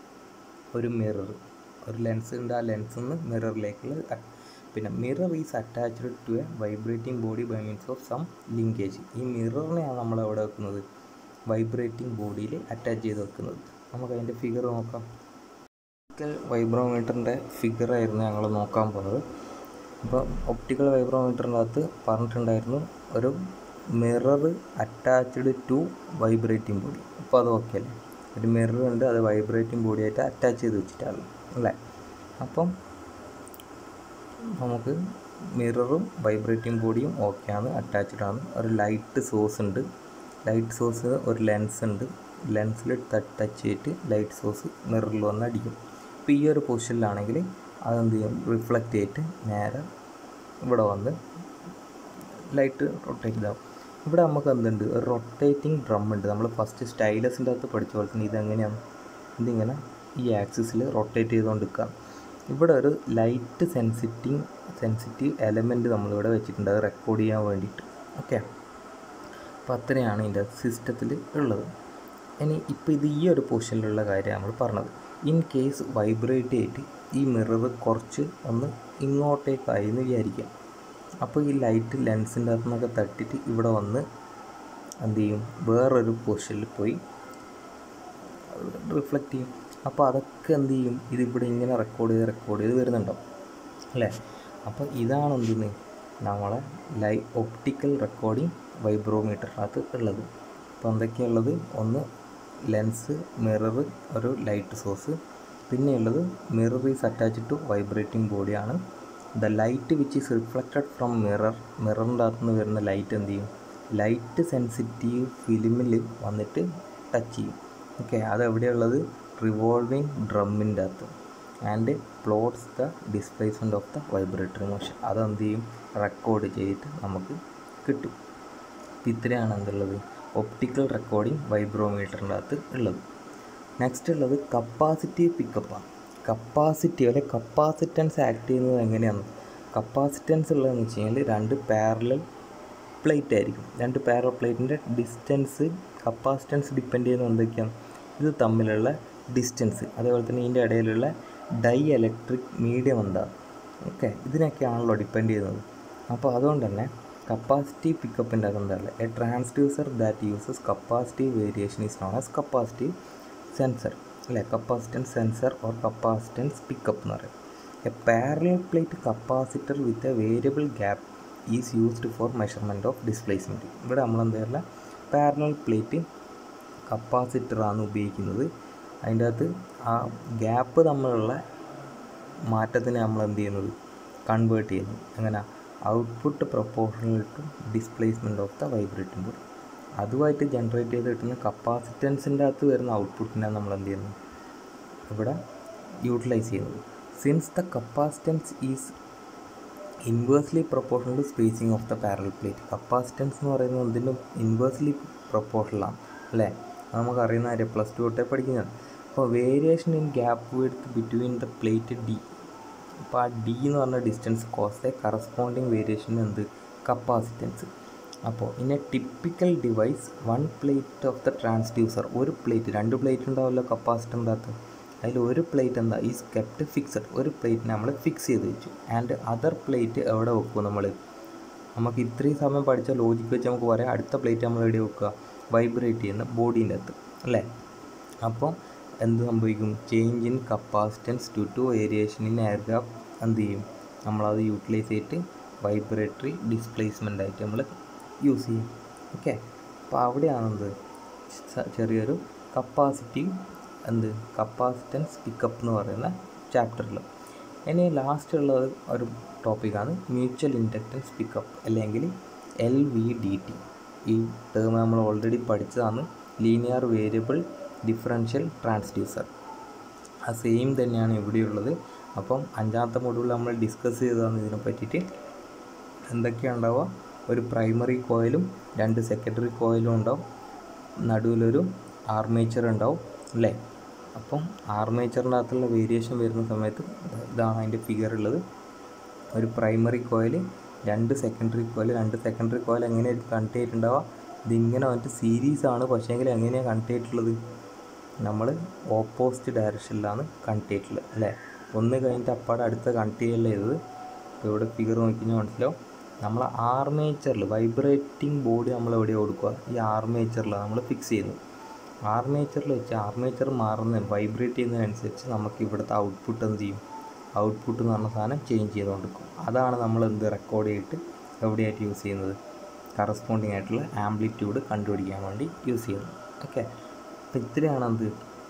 S1: ഒരു മിറർ. ഒരു ലെൻസ് ഉണ്ട്, ആ ലെൻസിൽ നിന്ന് മിററിലേക്കുള്ള പിന്നെ mirror is attached to a vibrating body by means of some linkage. ഈ മിററിനെയാണ് നമ്മൾ എവിടെ വെക്കുന്നത്? വൈബ്രേറ്റിംഗ് ബോഡിയിൽ അറ്റാച്ച് ചെയ്ത് വെക്കുന്നത്. നമുക്ക് അതിൻ്റെ ഫിഗർ നോക്കാം. ഒപ്റ്റിക്കൽ വൈബ്രോമീറ്ററിൻ്റെ ഫിഗറായിരുന്നു ഞങ്ങൾ നോക്കാൻ പോകുന്നത്. അപ്പോൾ ഒപ്റ്റിക്കൽ വൈബ്രോമീറ്ററിൻ്റെ അകത്ത് പറഞ്ഞിട്ടുണ്ടായിരുന്നു ഒരു mirror attached to vibrating body. അപ്പോൾ അത് ഓക്കെ അല്ലേ? ഒരു മിറർ ഉണ്ട്, അത് വൈബ്രേറ്റിംഗ് ബോഡിയായിട്ട് അറ്റാച്ച് ചെയ്ത് വെച്ചിട്ടാണ് അല്ലേ? അപ്പം നമുക്ക് മിററും വൈബ്രേറ്റിംഗ് ബോഡിയും ഓക്കെയാണ്, അറ്റാച്ച്ഡ് ആണ്. ഒരു ലൈറ്റ് സോഴ്സ് ഉണ്ട്, ലൈറ്റ് സോഴ്സ് ഒരു ലെൻസ് ഉണ്ട്, ലെൻസിൽ ടച്ച് ചെയ്തിട്ട് ലൈറ്റ് സോഴ്സ് മിററിൽ വന്ന് അടിക്കും. ഇപ്പോൾ ഈ ഒരു പൊസിഷനിലാണെങ്കിൽ അതെന്ത് ചെയ്യും? റിഫ്ലക്റ്റ് ചെയ്തിട്ട് നേരെ ഇവിടെ വന്ന് ലൈറ്റ് റൊട്ടേറ്റ് ഇതാവും. ഇവിടെ നമുക്ക് എന്തുണ്ട്? ഒരു റൊട്ടേറ്റിംഗ് ഡ്രം ഉണ്ട്. നമ്മൾ ഫസ്റ്റ് സ്റ്റൈലസിൻ്റെ അകത്ത് പഠിച്ച പോലെ തന്നെ ഇതെങ്ങനെയാണ്? ഇതിങ്ങനെ ഈ ആക്സിസിൽ റൊട്ടേറ്റ് ചെയ്തുകൊണ്ടിരിക്കുക. ഇവിടെ ഒരു ലൈറ്റ് സെൻസിറ്റീവ് എലമെൻറ്റ് നമ്മളിവിടെ വെച്ചിട്ടുണ്ട്, അത് റെക്കോർഡ് ചെയ്യാൻ വേണ്ടിയിട്ട്. ഓക്കെ, അപ്പോൾ അത്രയാണ് ഇതിൻ്റെ സിസ്റ്റത്തിൽ ഉള്ളത്. ഇനി ഇപ്പോൾ ഇത് ഈ ഒരു പൊസിഷനിലുള്ള കാര്യം നമ്മൾ പറഞ്ഞത്. ഇൻ കേസ് വൈബ്രേറ്റ് ചെയ്തിട്ട് ഈ മിറർ കുറച്ച് ഒന്ന് ഇങ്ങോട്ടേക്കായി എന്ന് വിചാരിക്കാം. അപ്പോൾ ഈ ലൈറ്റ് ലെൻസിൻ്റെ അകത്തു നിന്നൊക്കെ തട്ടിയിട്ട് ഇവിടെ വന്ന് എന്ത് ചെയ്യും? വേറൊരു പൊസിഷനിൽ പോയി റിഫ്ലക്റ്റ് ചെയ്യും. അപ്പോൾ അതൊക്കെ എന്ത് ചെയ്യും? ഇതിവിടെ ഇങ്ങനെ റെക്കോർഡ് ചെയ്ത് വരുന്നുണ്ടാവും അല്ലേ? അപ്പോൾ ഇതാണ് എന്തെന്ന് നമ്മളെ ഒപ്റ്റിക്കൽ റെക്കോർഡിംഗ് വൈബ്രോമീറ്ററിനകത്ത് ഉള്ളത്. അപ്പോൾ എന്തൊക്കെയുള്ളത്? ഒന്ന് ലെൻസ്, മിറർ, ഒരു ലൈറ്റ് സോഴ്സ്. പിന്നെയുള്ളത് mirror is attached to vibrating ബോഡിയാണ്. The light which is reflected from മിററിൻ്റെ അകത്തു നിന്ന് വരുന്ന ലൈറ്റ് എന്ത് ചെയ്യും? ലൈറ്റ് സെൻസിറ്റീവ് ഫിലിമിൽ വന്നിട്ട് ടച്ച് ചെയ്യും. ഓക്കെ, അതെവിടെയുള്ളത്? റിവോൾവിങ് ഡ്രമ്മിൻ്റെ അകത്ത്. And plots the displacement of the vibratory motion. അതെന്ത് ചെയ്യും? റെക്കോർഡ് ചെയ്തിട്ട് നമുക്ക് കിട്ടും. ഇത്രയാണ് എന്തുള്ളത്? ഒപ്റ്റിക്കൽ റെക്കോർഡിംഗ് വൈബ്രോമീറ്ററിൻ്റെ അകത്ത് ഉള്ളത്. നെക്സ്റ്റ് ഉള്ളത് കപ്പാസിറ്റീവ് പിക്കപ്പാണ്. കപ്പാസിറ്റൻസ് ആക്ട് ചെയ്യുന്നത് എങ്ങനെയാണ്? കപ്പാസിറ്റൻസ് ഉള്ളതെന്ന് വെച്ച് കഴിഞ്ഞാൽ രണ്ട് പാരലൽ പ്ലേറ്റ് ആയിരിക്കും. രണ്ട് പാരലൽ പ്ലേറ്റിൻ്റെ ഡിസ്റ്റൻസ്, കപ്പാസിറ്റൻസ് ഡിപ്പെൻഡ് ചെയ്യുന്നത് എന്തൊക്കെയാണ്? ഇത് തമ്മിലുള്ള ഡിസ്റ്റൻസ്, അതേപോലെ തന്നെ ഇതിൻ്റെ ഇടയിലുള്ള ഡൈ ഇലക്ട്രിക് മീഡിയം എന്താണ്? ഓക്കെ, ഇതിനൊക്കെയാണല്ലോ ഡിപ്പെൻഡ് ചെയ്യുന്നത്. അപ്പോൾ അതുകൊണ്ട് തന്നെ കപ്പാസിറ്റീവ് പിക്കപ്പിൻ്റെ അതെന്തല്ല? A transducer that uses capacitive variation is known as capacitive sensor അല്ലേ? Capacitance sensor or capacitance pickup എന്ന് പറയും. A parallel plate capacitor with a variable gap is used for measurement of displacement. ഇവിടെ നമ്മൾ എന്താ parallel plate കപ്പാസിറ്ററാണ് ഉപയോഗിക്കുന്നത്. അതിൻ്റെ അകത്ത് ആ ഗ്യാപ്പ് തമ്മിലുള്ള മാറ്റത്തിന് നമ്മൾ എന്ത് ചെയ്യുന്നത്? കൺവേർട്ട് ചെയ്യുന്നത്. എങ്ങനെ? Output proportional to displacement of the vibrating body. അതുമായിട്ട് ജനറേറ്റ് ചെയ്ത് കിട്ടുന്ന കപ്പാസിറ്റൻസിൻ്റെ അകത്ത് വരുന്ന ഔട്ട്പുട്ടിനാണ് നമ്മൾ എന്ത് ചെയ്യുന്നത്? ഇവിടെ യൂട്ടിലൈസ് ചെയ്യുന്നത്. Since the capacitance is inversely proportional to spacing of the parallel plate. Capacitance എന്ന് പറയുന്നത് എന്തിനും ഇൻവേഴ്സ്ലി പ്രൊപ്പോർഷണലാണ് അല്ലേ? നമുക്കറിയുന്ന കാര്യം, +2 തൊട്ടേ പഠിക്കുന്നത്. അപ്പോൾ variation in gap width between the plate D. അപ്പോൾ ആ ഡി എന്ന് പറഞ്ഞ distance cause a corresponding variation എന്ത്? കപ്പാസിറ്റൻസ്. അപ്പോൾ in a typical device one plate of the transducer, ഒരു പ്ലേറ്റ്, 2 പ്ലേറ്റ് ഉണ്ടാവുമല്ലോ കപ്പാസിറ്ററിൻ്റെ അകത്ത്. അതിൽ ഒരു പ്ലേറ്റ് എന്താ? Is kept fixed. ഒരു പ്ലേറ്റിനെ നമ്മൾ ഫിക്സ് ചെയ്ത് വെച്ചു. ആൻഡ് അതർ പ്ലേറ്റ് എവിടെ വെക്കും നമ്മൾ? നമുക്ക് ഇത്രയും സമയം പഠിച്ച ലോജിക്ക് വെച്ച് നമുക്ക് പറയാം, അടുത്ത പ്ലേറ്റ് നമ്മൾ എവിടെ വെക്കുക? വൈബ്രേറ്റ് ചെയ്യുന്ന ബോഡീൻ്റെ അകത്ത് അല്ലേ? അപ്പോൾ എന്ത് സംഭവിക്കും? Change in capacitance due to variation in air gap എന്ത് ചെയ്യും? നമ്മളത് യൂട്ടിലൈസ് ചെയ്തിട്ട് വൈബ്രേറ്ററി ഡിസ്പ്ലേസ്മെൻ്റ് ആയിട്ട് നമ്മൾ യൂസ് ചെയ്യും. ഓക്കെ, അപ്പോൾ അവിടെയാണെന്ത് ചെറിയൊരു കപ്പാസിറ്റൻസ് പിക്കപ്പ് എന്ന് പറയുന്ന ചാപ്റ്ററിൽ. ഇനി ലാസ്റ്റ് ഉള്ളത് ഒരു ടോപ്പിക്കാണ് മ്യൂച്വൽ ഇൻഡക്റ്റൻസ് പിക്കപ്പ് അല്ലെങ്കിൽ LVDT. ഈ ടേം നമ്മൾ ഓൾറെഡി പഠിച്ചതാണ്. Linear variable differential transducer. ആ സെയിം തന്നെയാണ് ഇവിടെയുള്ളത്. അപ്പം 5ാമത്തെ മൊഡ്യൂളിൽ നമ്മൾ ഡിസ്കസ് ചെയ്തതാണ് ഇതിനെ പറ്റിയിട്ട്. എന്തൊക്കെയാണ് ഉണ്ടാവുക? ഒരു പ്രൈമറി കോയിലും 2 സെക്കൻഡറി കോയിലും ഉണ്ടാവും. നടുവിലൊരു ആർമേച്ചർ ഉണ്ടാവും അല്ലേ? അപ്പം ആർമേച്ചറിൻ്റെ അകത്തുള്ള വേരിയേഷൻ വരുന്ന സമയത്ത് ഇതാണ് അതിൻ്റെ ഫിഗർ ഉള്ളത്. ഒരു primary coil, 2 secondary coil. 2 secondary coil എങ്ങനെയായിരിക്കും കണക്ട് ചെയ്തിട്ടുണ്ടാവുക? ഇതിങ്ങനെ വന്നിട്ട് സീരീസാണ്, പക്ഷേങ്കിൽ എങ്ങനെയാണ് കണക്ട് ചെയ്തിട്ടുള്ളത്? നമ്മൾ ഓപ്പോസിറ്റ് ഡയറക്ഷനിലാണ് കണക്ട് ചെയ്തിട്ടുള്ളത് അല്ലേ? ഒന്ന് കഴിഞ്ഞിട്ട് അപ്പാടെ അടുത്ത കണക്ട് ചെയ്യല്ല ചെയ്തത്. ഇപ്പോൾ ഇവിടെ ഫിഗർ നോക്കിക്കഴിഞ്ഞാൽ മനസ്സിലാവും. നമ്മൾ ആർമേച്ചറിൽ വൈബ്രേറ്റിംഗ് ബോഡി നമ്മൾ എവിടെ കൊടുക്കുക? ഈ ആർമേച്ചറിലാണ് നമ്മൾ ഫിക്സ് ചെയ്യുന്നത്. ആർമേച്ചറിൽ വെച്ച് ആർമേച്ചർ വൈബ്രേറ്റ് ചെയ്യുന്നതിനനുസരിച്ച് നമുക്ക് ഇവിടുത്തെ ഔട്ട്പുട്ട് എന്ത് ചെയ്യും? ഔട്ട്പുട്ട് എന്ന് പറഞ്ഞ സാധനം ചേഞ്ച് ചെയ്തുകൊണ്ടിരിക്കും. അതാണ് നമ്മൾ റെക്കോർഡ് ചെയ്തിട്ട് എവിടെയായിട്ട് യൂസ് ചെയ്യുന്നത്? കറസ്പോണ്ടിങ് ആയിട്ടുള്ള ആംപ്ലിറ്റ്യൂഡ് കണ്ടുപിടിക്കാൻ വേണ്ടി യൂസ് ചെയ്യുന്നത്. ഓക്കെ, അപ്പോൾ ഇത്രയാണ് എന്ത്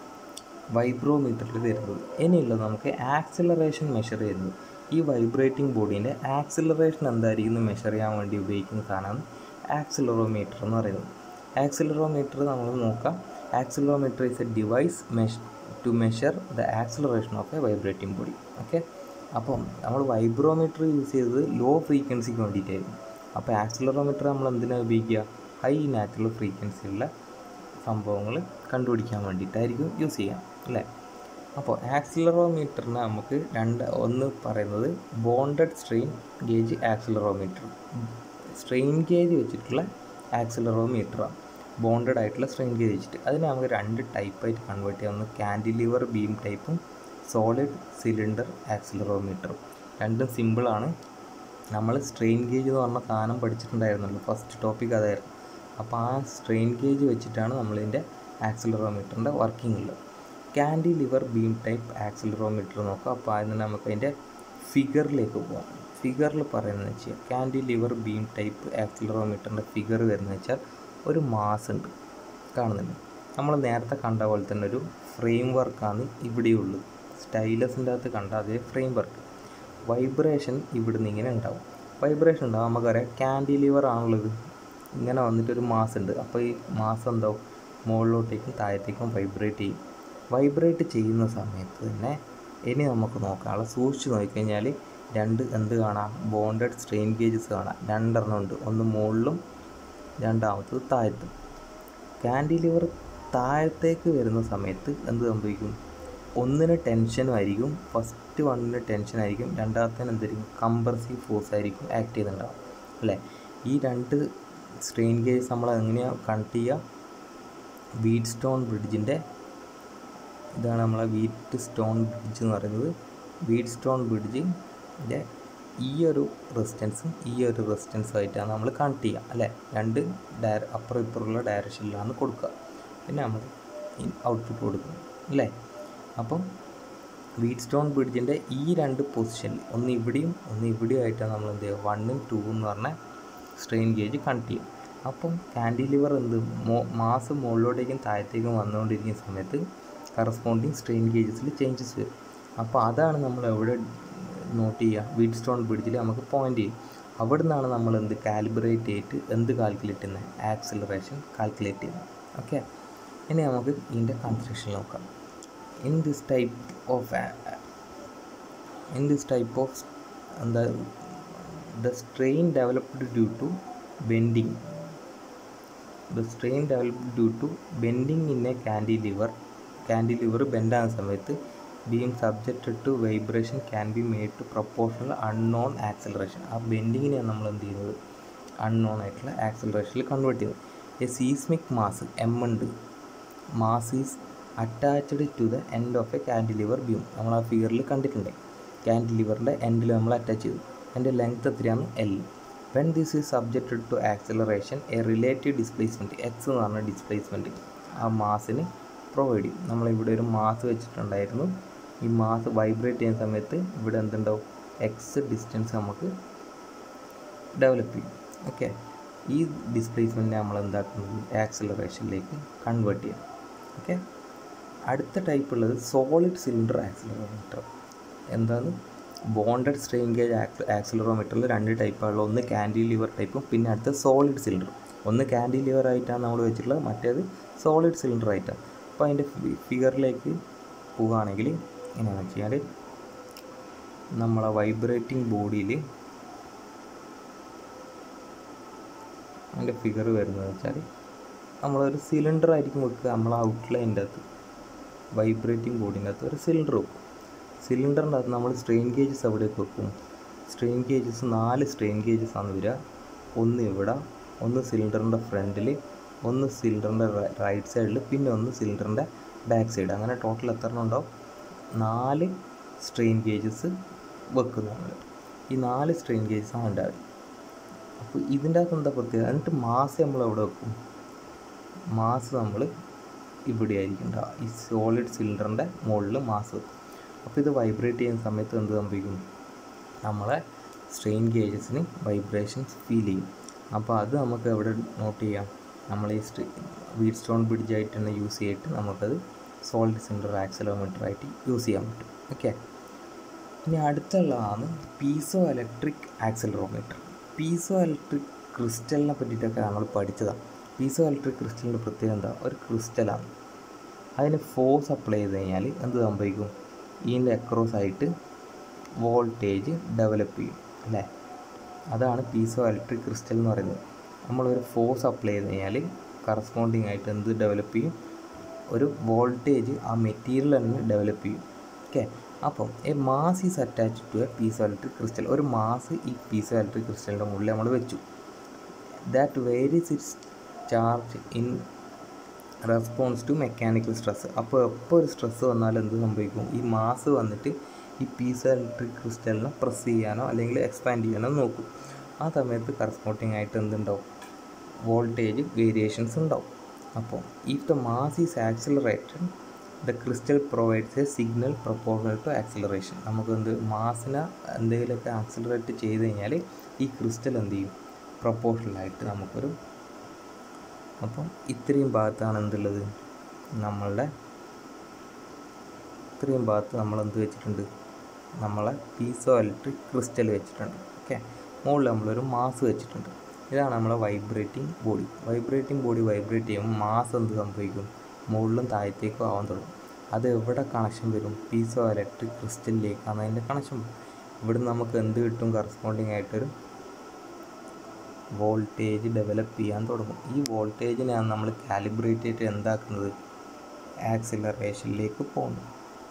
S1: വൈബ്രോമീറ്ററിൽ വരുന്നത്. ഇനിയുള്ളത് നമുക്ക് ആക്സിലറേഷൻ മെഷർ ചെയ്യുന്നത്. ഈ വൈബ്രേറ്റിംഗ് ബോഡീൻ്റെ ആക്സിലറേഷൻ എന്തായിരിക്കും എന്ന് മെഷർ ചെയ്യാൻ വേണ്ടി ഉപയോഗിക്കുന്ന സാധനമാണ് ആക്സിലറോമീറ്റർ എന്ന് പറയുന്നത്. ആക്സിലറോമീറ്റർ നമ്മൾ നോക്കാം. Accelerometer is a device to measure the acceleration of a vibrating body. Okay, അപ്പം നമ്മൾ വൈബ്രോമീറ്റർ യൂസ് ചെയ്തത് ലോ ഫ്രീക്വൻസിക്ക് വേണ്ടിയിട്ടായിരുന്നു. അപ്പോൾ ആക്സിലറോമീറ്റർ നമ്മൾ എന്തിനാണ് ഉപയോഗിക്കുക? ഹൈ നാച്ചുറൽ ഫ്രീക്വൻസിയുള്ള സംഭവങ്ങൾ കണ്ടുപിടിക്കാൻ വേണ്ടിയിട്ടായിരിക്കും യൂസ് ചെയ്യാം അല്ലേ. അപ്പോൾ ആക്സിലറോമീറ്ററിന് നമുക്ക് ഒന്ന് പറയുന്നത് bonded strain gauge accelerometer. Strain gauge വെച്ചിട്ടുള്ള ആക്സിലറോമീറ്ററാണ്, ബോണ്ടഡ് ആയിട്ടുള്ള സ്ട്രെയിൻ ഗേജ് വെച്ചിട്ട്. അതിനെ നമുക്ക് 2 ടൈപ്പായിട്ട് കൺവേർട്ട് ചെയ്യാം. ഒന്ന് കാൻഡിലിവർ ബീം ടൈപ്പും സോളിഡ് സിലിണ്ടർ ആക്സിലറോമീറ്ററും. രണ്ടും സിമ്പിളാണ്. നമ്മൾ സ്ട്രെയിൻ ഗേജ് എന്ന് പറഞ്ഞ സാധനം പഠിച്ചിട്ടുണ്ടായിരുന്നല്ലോ, ഫസ്റ്റ് ടോപ്പിക് അതായിരുന്നു. അപ്പോൾ ആ സ്ട്രെയിൻ ഗേജ് വെച്ചിട്ടാണ് നമ്മളിതിൻ്റെ ആക്സിലറോമീറ്ററിൻ്റെ വർക്കിംഗ് ഉള്ളത്. കാൻഡിലിവർ ബീം ടൈപ്പ് ആക്സിലറോമീറ്റർ നോക്കാം. അപ്പോൾ അതിന് നമുക്ക് അതിൻ്റെ ഫിഗറിലേക്ക് പോകാം. ഫിഗറിൽ പറയുന്നത് വെച്ചാൽ കാൻഡിലിവർ ബീം ടൈപ്പ് ആക്സിലറോമീറ്ററിൻ്റെ ഫിഗർ വരുന്നത് വെച്ചാൽ ഒരു മാസ് ഉണ്ട്, കാണുന്നുണ്ട്. നമ്മൾ നേരത്തെ കണ്ട പോലെ തന്നെ ഒരു ഫ്രെയിം വർക്കാണ് ഇവിടെയുള്ളത്. സ്റ്റൈലസിൻ്റെ അകത്ത് കണ്ട അതേ ഫ്രെയിം വർക്ക്. വൈബ്രേഷൻ ഇവിടുന്ന് ഇങ്ങനെ ഉണ്ടാവും. വൈബ്രേഷൻ ഉണ്ടാവും, നമുക്കറിയാം കാൻഡിലിവർ ആണുള്ളത്. ഇങ്ങനെ വന്നിട്ടൊരു മാസ് ഉണ്ട്. അപ്പോൾ ഈ മാസ് എന്താവും? മുകളിലോട്ടേക്കും താഴത്തേക്കും വൈബ്രേറ്റ് ചെയ്യും. വൈബ്രേറ്റ് ചെയ്യുന്ന സമയത്ത് തന്നെ ഇനി നമുക്ക് നോക്കാനുള്ള സൂക്ഷിച്ച് നോക്കിക്കഴിഞ്ഞാൽ എന്ത് കാണാം? ബോണ്ടഡ് സ്ട്രെയിൻ ഗേജസ് കാണാം. 2 എണ്ണം ഉണ്ട്, ഒന്ന് മുകളിലും രണ്ടാമത്തത് താഴത്തും. കാൻഡിലിവർ താഴത്തേക്ക് വരുന്ന സമയത്ത് എന്ത് സംഭവിക്കും? ഒന്നിന് ടെൻഷനും ആയിരിക്കും, ഫസ്റ്റ് വണ്ണിന് ടെൻഷനായിരിക്കും, രണ്ടാമത്തേന് എന്തായിരിക്കും? കംപ്രസീവ് ഫോഴ്സ് ആയിരിക്കും ആക്ട് ചെയ്തിട്ടുണ്ടാവും അല്ലേ. ഈ 2 സ്ട്രെയിൻ ഗേജസ് നമ്മൾ എങ്ങനെയാണ് കണക്ട് ചെയ്യുക? വീറ്റ് സ്റ്റോൺ ബ്രിഡ്ജിൻ്റെ ഇതാണ് നമ്മളെ വീറ്റ് സ്റ്റോൺ ബ്രിഡ്ജ് എന്ന് പറയുന്നത്. വീറ്റ് സ്റ്റോൺ ബ്രിഡ്ജിൻ്റെ ഈ ഒരു റെസിസ്റ്റൻസും ഈ ഒരു റെസിസ്റ്റൻസുമായിട്ടാണ് നമ്മൾ കണക്ട് ചെയ്യുക അല്ലേ. 2 അപ്പുറം ഇപ്പുറമുള്ള ഡയറക്ഷനിലാണ് കൊടുക്കുക. പിന്നെ നമ്മൾ ഔട്ട്പുട്ട് കൊടുക്കുക അല്ലേ. അപ്പം വീറ്റ് സ്റ്റോൺ ബ്രിഡ്ജിൻ്റെ ഈ 2 പൊസിഷനിൽ, ഒന്ന് ഇവിടെയും ഒന്ന് ഇവിടെയും ആയിട്ടാണ് നമ്മൾ എന്ത് ചെയ്യുക? 1ഉം 2ഉം എന്ന് പറഞ്ഞ സ്ട്രെയിൻ ഗേജ് കണക്ട് ചെയ്യും. അപ്പം കാൻഡിലിവർ മാസ് മുകളിലോട്ടേക്കും താഴത്തേക്കും വന്നുകൊണ്ടിരിക്കുന്ന സമയത്ത് കറസ്പോണ്ടിങ് സ്ട്രെയിൻ ഗേജസിൽ ചേഞ്ചസ് വരും. അപ്പോൾ അതാണ് നമ്മൾ എവിടെ നോട്ട് ചെയ്യുക? വീറ്റ് സ്റ്റോൺ ബ്രിഡ്ജിൽ നമുക്ക് പോയിൻ്റ് ചെയ്യും. അവിടെ നിന്നാണ് നമ്മൾ കാലിബ്രേറ്റ് ചെയ്തിട്ട് കാൽക്കുലേറ്റ് ചെയ്യുന്നത്? ആക്സിലറേഷൻ കാൽക്കുലേറ്റ് ചെയ്യുന്നത്. ഓക്കെ, ഇനി നമുക്ക് ഇതിൻ്റെ കൺസ്ട്രക്ഷൻ നോക്കാം. ഇൻ ദിസ് ടൈപ്പ് ഓഫ് എന്താ the strain developed due to bending in a cantilever bend ആകുന്ന സമയത്ത് being subjected to vibration can be made to proportional unknown acceleration. ആ ബെൻഡിങ്ങിനെയാണ് നമ്മൾ എന്ത് ചെയ്യുന്നത്? അൺനോൺ ആയിട്ടുള്ള ആക്സിലറേഷനിൽ കൺവേർട്ട് ചെയ്യുന്നത്. എ സീസ്മിക് മാസ് ഉണ്ട്, mass is attached to the end of a cantilever beam. നമ്മൾ ആ ഫിഗറിൽ കണ്ടിട്ടുണ്ട്. കാൻറ്റിലിവറിൻ്റെ എൻഡിൽ നമ്മൾ അറ്റാച്ച് ചെയ്തു. അതിൻ്റെ ലെങ്ത് എത്രയാണ്? L. When this is subjected to acceleration a relative displacement X എന്ന് പറഞ്ഞ ഡിസ്പ്ലേസ്മെൻറ്റ് ആ മാസിന് പ്രൊവൈഡ് ചെയ്യും. നമ്മളിവിടെ ഒരു മാസ് വെച്ചിട്ടുണ്ടായിരുന്നു. ഈ മാസ് വൈബ്രേറ്റ് ചെയ്യുന്ന സമയത്ത് ഇവിടെ എന്തുണ്ടാവും? എക്സ് ഡിസ്റ്റൻസ് നമുക്ക് ഡെവലപ്പ് ചെയ്യും. ഓക്കെ, ഈ ഡിസ്പ്ലേസ്മെൻറ്റിനെ നമ്മൾ എന്താക്കുന്നത്? ആക്സിലറേഷനിലേക്ക് കൺവേർട്ട് ചെയ്യും. ഓക്കെ, അടുത്ത ടൈപ്പ് ഉള്ളത് സോളിഡ് സിലിണ്ടർ ആക്സിലറോമീറ്റർ. എന്താണ്? ബോണ്ടഡ് സ്ട്രെയിൻ ഗേജ് ആക്സിലറോമീറ്ററിൽ 2 ടൈപ്പാണുള്ളത്. ഒന്ന് കാൻഡിലിവർ ടൈപ്പും പിന്നെ അടുത്ത സോളിഡ് സിലിണ്ടർ. ഒന്ന് കാൻഡിലിവർ ആയിട്ടാണ് നമ്മൾ വെച്ചിട്ടുള്ളത്, മറ്റേത് സോളിഡ് സിലിണ്ടർ ആയിട്ടാണ്. അപ്പോൾ അതിൻ്റെ ഫിഗറിലേക്ക് പോവുകയാണെങ്കിൽ എങ്ങനെയാണെന്ന് വെച്ചാൽ നമ്മളെ വൈബ്രേറ്റിംഗ് ബോഡിയിൽ അതിൻ്റെ ഫിഗർ വരുന്നത് വെച്ചാൽ നമ്മളൊരു സിലിണ്ടർ ആയിരിക്കും വെക്കുക. നമ്മൾ ഔട്ട്ലൈൻ്റെ അകത്ത് വൈബ്രേറ്റിംഗ് ബോഡീൻ്റെ അകത്ത് ഒരു സിലിണ്ടർ വെക്കും. സിലിണ്ടറിൻ്റെ അകത്ത് നമ്മൾ സ്ട്രെയിൻ ഗേജസ് എവിടേക്ക് വെക്കും? സ്ട്രെയിൻ ഗേജസ് 4 സ്ട്രെയിൻ ഗേജസ് ആണ് വരിക. ഒന്ന് ഇവിടെ, ഒന്ന് സിലിണ്ടറിൻ്റെ ഫ്രണ്ടിൽ, ഒന്ന് സിലിണ്ടറിൻ്റെ റൈറ്റ് സൈഡിൽ, പിന്നെ ഒന്ന് സിലിണ്ടറിൻ്റെ ബാക്ക് സൈഡ്. അങ്ങനെ ടോട്ടൽ എത്ര ഉണ്ടാവും? 4 സ്ട്രെയിൻ ഗേജസ് വെക്കുന്നു നമ്മൾ. ഈ 4 സ്ട്രെയിൻ ഗേജസാണ് ഉണ്ടാവുക. അപ്പോൾ ഇതിൻ്റെ അകത്ത് എന്താ പ്രത്യേകത? എന്നിട്ട് മാസ് നമ്മൾ എവിടെ വെക്കും? മാസ് നമ്മൾ ഇവിടെ ആയിരിക്കും ഉണ്ടാവുക. ഈ സോളിഡ് സിലിണ്ടറിൻ്റെ മുകളിൽ മാസ് വെക്കും. അപ്പോൾ ഇത് വൈബ്രേറ്റ് ചെയ്യുന്ന സമയത്ത് എന്ത് സംഭവിക്കും? നമ്മളെ സ്ട്രെയിൻ ഗേജസിന് വൈബ്രേഷൻസ് ഫീൽ ചെയ്യും. അപ്പോൾ അത് നമുക്ക് എവിടെ നോട്ട് ചെയ്യാം, നമ്മൾ ഈ വീറ്റ് സ്റ്റോൺ ബ്രിഡ്ജായിട്ട് തന്നെ യൂസ് ചെയ്തിട്ട് നമുക്കത് സോളിഡ് സിലിണ്ടർ ആക്സിലറോമീറ്റർ ആയിട്ട് യൂസ് ചെയ്യാൻ പറ്റും. ഓക്കെ, ഇനി അടുത്തുള്ളതാണ് piezo electric accelerometer. Piezoelectric ക്രിസ്റ്റലിനെ പറ്റിയിട്ടൊക്കെ നമ്മൾ പഠിച്ചതാണ്. പീസോ ഇലക്ട്രിക് ക്രിസ്റ്റലിൻ്റെ പ്രത്യേകത എന്താ, ഒരു ക്രിസ്റ്റലാണ്. അതിന് ഫോഴ്സ് അപ്ലൈ ചെയ്ത് കഴിഞ്ഞാൽ എന്ത് സംഭവിക്കും, ഇതിൻ്റെ അക്രോസ് ആയിട്ട് വോൾട്ടേജ് ഡെവലപ്പ് ചെയ്യും അല്ലേ. അതാണ് പീസോ ഇലക്ട്രിക് ക്രിസ്റ്റൽ എന്ന് പറയുന്നത്. നമ്മളൊരു ഫോഴ്സ് അപ്ലൈ ചെയ്ത് കഴിഞ്ഞാൽ കറസ്പോണ്ടിങ് ആയിട്ട് എന്ത് ഡെവലപ്പ് ചെയ്യും, ഒരു വോൾട്ടേജ് ആ മെറ്റീരിയൽ തന്നെ ഡെവലപ്പ് ചെയ്യും. ഓക്കെ, അപ്പം a mass is attached to a piezoelectric crystal. ഒരു മാസ് ഈ പീസോ ഇലക്ട്രിക് ക്രിസ്റ്റലിൻ്റെ മുകളിൽ നമ്മൾ വെച്ചു. That varies its charge in response to mechanical stress. അപ്പോൾ എപ്പോൾ ഒരു സ്ട്രെസ് വന്നാലും എന്ത് സംഭവിക്കും, ഈ മാസ് വന്നിട്ട് ഈ പീസോ ഇലക്ട്രിക് ക്രിസ്റ്റലിനെ പ്രസ് ചെയ്യാനോ അല്ലെങ്കിൽ എക്സ്പാൻഡ് ചെയ്യാനോ നോക്കും. ആ സമയത്ത് കറസ്പോണ്ടിങ് ആയിട്ട് എന്തുണ്ടാവും, വോൾട്ടേജ് വേരിയേഷൻസ് ഉണ്ടാവും. അപ്പോൾ if the mass is accelerated the crystal provides a signal proportional to acceleration. നമുക്ക് മാസിനെ എന്തെങ്കിലുമൊക്കെ ആക്സിലറേറ്റ് ചെയ്ത് കഴിഞ്ഞാൽ ഈ ക്രിസ്റ്റൽ എന്ത് ചെയ്യും, പ്രൊപ്പോർഷണലായിട്ട് നമുക്കൊരു. അപ്പം ഇത്രയും ഭാഗത്താണ് എന്തുള്ളത്, നമ്മളുടെ ഇത്രയും ഭാഗത്ത് നമ്മൾ എന്ത് വെച്ചിട്ടുണ്ട്, നമ്മളെ പീസോ ഇലക്ട്രിക് ക്രിസ്റ്റൽ വെച്ചിട്ടുണ്ട്. ഓക്കെ, മുകളിൽ നമ്മളൊരു മാസ് വെച്ചിട്ടുണ്ട്. ഇതാണ് നമ്മളെ vibrating body. Vibrating body vibrate ചെയ്യുമ്പോൾ മാസ് എന്ത് സംഭവിക്കും, മുകളിലും താഴത്തേക്കും ആവാൻ തുടങ്ങും. അത് എവിടെ കണക്ഷൻ വരും, പീസോ ഇലക്ട്രിക് ക്രിസ്റ്റലിലേക്കാണ് അതിൻ്റെ കണക്ഷൻ വരും. ഇവിടെ നമുക്ക് എന്ത് കിട്ടും, കറസ്പോണ്ടിങ് ആയിട്ടൊരു വോൾട്ടേജ് ഡെവലപ്പ് ചെയ്യാൻ തുടങ്ങും. ഈ വോൾട്ടേജിനെയാണ് നമ്മൾ കാലിബ്രേറ്റ് ചെയ്തിട്ട് എന്താക്കുന്നത്, ആക്സിലറേഷനിലേക്ക് പോകുന്നത്.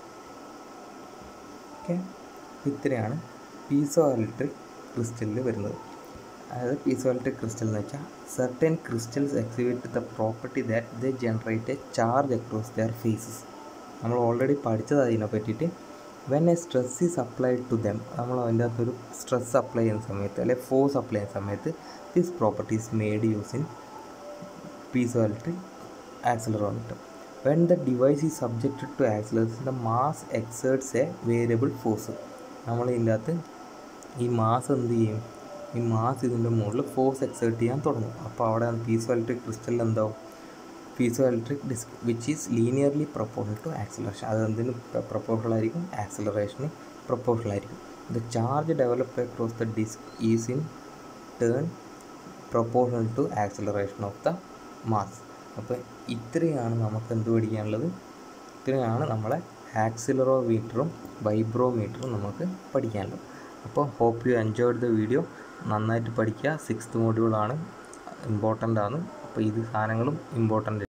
S1: ഓക്കെ, ഇത്രയാണ് പീസോ ഇലക്ട്രിക് ക്രിസ്റ്റലിൽ വരുന്നത്. അതായത് പീസോ ഇലക്ട്രിക് ക്രിസ്റ്റൽ എന്ന് വെച്ചാൽ certain crystals exhibit the property that they generate a charge across their faces. നമ്മൾ ഓൾറെഡി പഠിച്ചത് അതിനെ പറ്റിയിട്ട്. When a stress is applied to them, നമ്മൾ അതിൻ്റെ അകത്തൊരു സ്ട്രെസ് അപ്ലൈ ചെയ്യുന്ന സമയത്ത് അല്ലെങ്കിൽ ഫോഴ്സ് അപ്ലൈ ചെയ്യുന്ന സമയത്ത് this properties made use in piezo electric accelerometer. When the device is subjected to acceleration the mass exerts a variable force. നമ്മൾ ഇതിൻ്റെ അകത്ത് ഈ മാസ് എന്ത് ചെയ്യും, ഈ മാസ് ഇതിൻ്റെ മുകളിൽ ഫോഴ്സ് എക്സേർട്ട് ചെയ്യാൻ തുടങ്ങും. അപ്പോൾ അവിടെ പീസോ ഇലക്ട്രിക് ക്രിസ്റ്റലിൽ എന്താവും, piezoelectric disc which is linearly proportional to acceleration. അത് എന്തിന് പ്രൊപ്പോർഷണൽ ആയിരിക്കും, ആക്സിലറേഷന് പ്രൊപ്പോർഷണൽ ആയിരിക്കും. The charge develop across the disc is in turn proportional to acceleration of the mass. അപ്പോൾ ഇത്രയാണ് നമുക്ക് എന്ത് പഠിക്കാനുള്ളത്, ഇത്രയാണ് നമ്മളെ ആക്സിലറോമീറ്ററും വൈബ്രോമീറ്ററും നമുക്ക് പഠിക്കാനുള്ളത്. അപ്പോൾ hope you enjoyed the video. നന്നായിട്ട് പഠിക്കുക. 6th മൊഡ്യൂളാണ്, ഇമ്പോർട്ടൻ്റ് ആണ്. അപ്പോൾ ഇത് സാധനങ്ങളും ഇമ്പോർട്ടൻ്റ്.